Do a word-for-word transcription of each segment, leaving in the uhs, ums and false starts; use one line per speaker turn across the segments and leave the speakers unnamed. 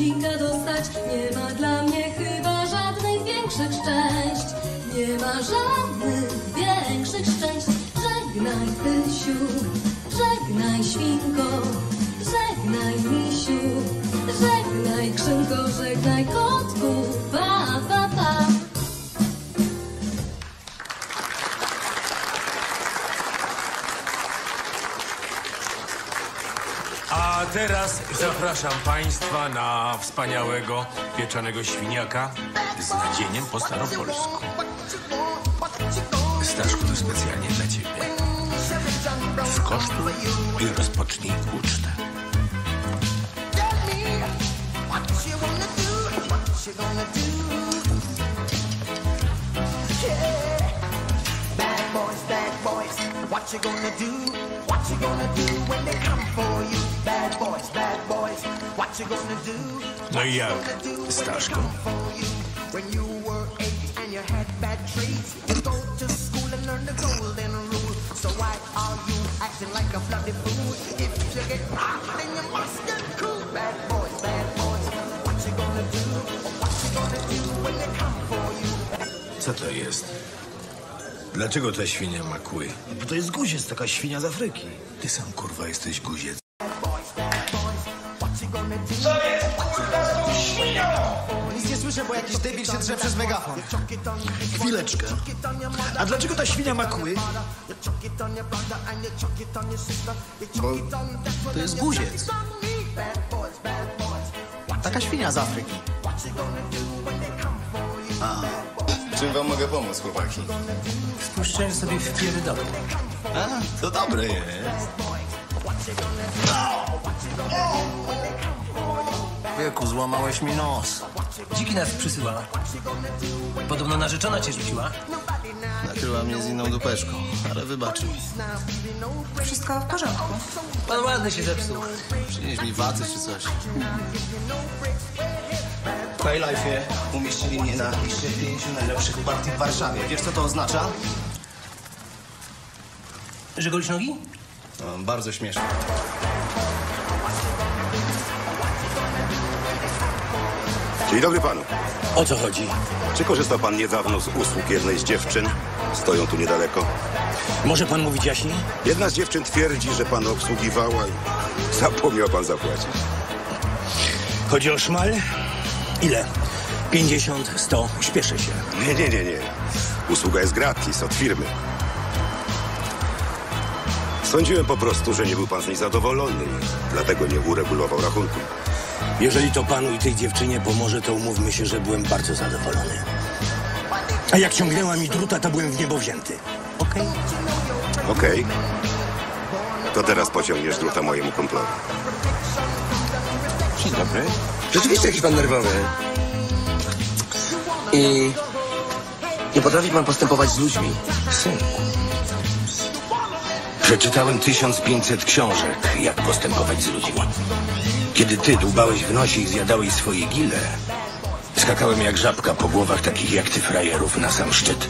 guzika dostać. Nie ma dla mnie chyba żadnych większych szczęść. Nie ma żadnych większych szczęść. Żegnaj, Pysiu, żegnaj, świnko, żegnaj, misiu, żegnaj, krzynko, żegnaj, kotku, pa, pa, pa.
A teraz zapraszam Państwa na wspaniałego pieczonego świniaka z nadzieniem po staropolsku. Staszku, to specjalnie dla Ciebie. Skosztuj i rozpocznij ucztę.
What you gonna do? What you gonna do when they come for you? Bad boys, bad boys. What you gonna do?
No i jak, Staszku?
When you were eight and you had bad traits, you go to school and learn the golden rule. So why are you acting like a bloody fool? If you get caught, then you must get cool. Bad boys, bad boys. What you gonna do? What you gonna do when they come for you?
Co to jest? Dlaczego ta świnia ma kły?
Bo to jest guziec, taka świnia z Afryki.
Ty sam, kurwa, jesteś guziec.
Co jest, kurwa, z tą świnią?
Nic nie słyszę, bo jakiś debil się drze przez megafon. Chwileczkę. A dlaczego ta świnia ma kły? Bo to jest guziec. Taka świnia z Afryki. A.
Czym wam mogę pomóc, chłopaki?
Spuszczałem sobie w pierdolę.
A, to dobre jest.
Wieku, złamałeś mi nos. Dziki nas przysyła. Podobno narzeczona cię rzuciła.
Nakryła mnie z inną dupeczką, ale wybaczył.
Wszystko w porządku.
Pan ładny się zepsuł.
Przynieś mi waty czy coś.
W Highlife umieścili mnie na liście pięciu najlepszych partii w Warszawie. Wiesz, co to oznacza?
Że golisz nogi?
No, bardzo śmieszne.
Dzień dobry panu.
O co chodzi?
Czy korzystał pan niedawno z usług jednej z dziewczyn? Stoją tu niedaleko.
Może pan mówić jaśniej?
Jedna z dziewczyn twierdzi, że pan obsługiwała i zapomniał pan zapłacić.
Chodzi o szmal? Ile? pięćdziesiąt, sto, śpieszę się.
Nie, nie, nie, nie. Usługa jest gratis od firmy. Sądziłem po prostu, że nie był pan z niej zadowolony, dlatego nie uregulował rachunku.
Jeżeli to panu i tej dziewczynie pomoże, to umówmy się, że byłem bardzo zadowolony. A jak ciągnęła mi druta, to byłem w niebo wzięty. Okej?
Okay? Okej. Okay. To teraz pociągniesz druta mojemu kumplowi.
Dzień dobry.
Rzeczywiście jakiś pan nerwowy. I nie potrafi pan postępować z ludźmi.
Synku, przeczytałem tysiąc pięćset książek, jak postępować z ludźmi. Kiedy ty dłubałeś w nosie i zjadałeś swoje gile, skakałem jak żabka po głowach takich jak ty frajerów na sam szczyt.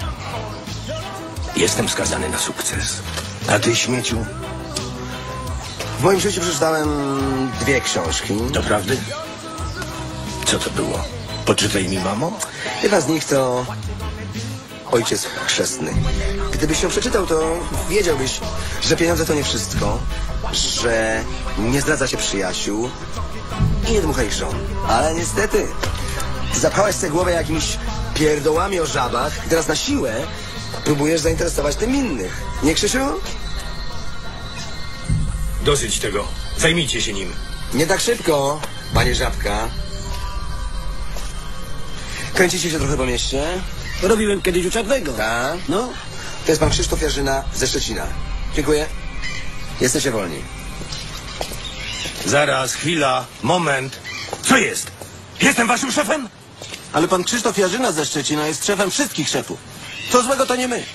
Jestem skazany na sukces. A ty, śmieciu?
W moim życiu przeczytałem dwie książki.
Doprawdy? Co to było? Poczytaj mi, mamo?
Jedna z nich to Ojciec Chrzestny. Gdybyś ją przeczytał, to wiedziałbyś, że pieniądze to nie wszystko, że nie zdradza się przyjaciół i nie dmucha ich żon. Ale niestety, zapchałeś sobie głowę jakimiś pierdołami o żabach i teraz na siłę próbujesz zainteresować tym innych. Nie, Krzysiu?
Dosyć tego. Zajmijcie się nim.
Nie tak szybko, panie Żabka. Kręcicie się trochę po mieście?
Robiłem kiedyś u Czarnego.
Tak? No. To jest pan Krzysztof Jarzyna ze Szczecina. Dziękuję. Jesteście wolni.
Zaraz, chwila, moment. Co jest? Jestem waszym szefem?
Ale pan Krzysztof Jarzyna ze Szczecina jest szefem wszystkich szefów. Co złego to nie my.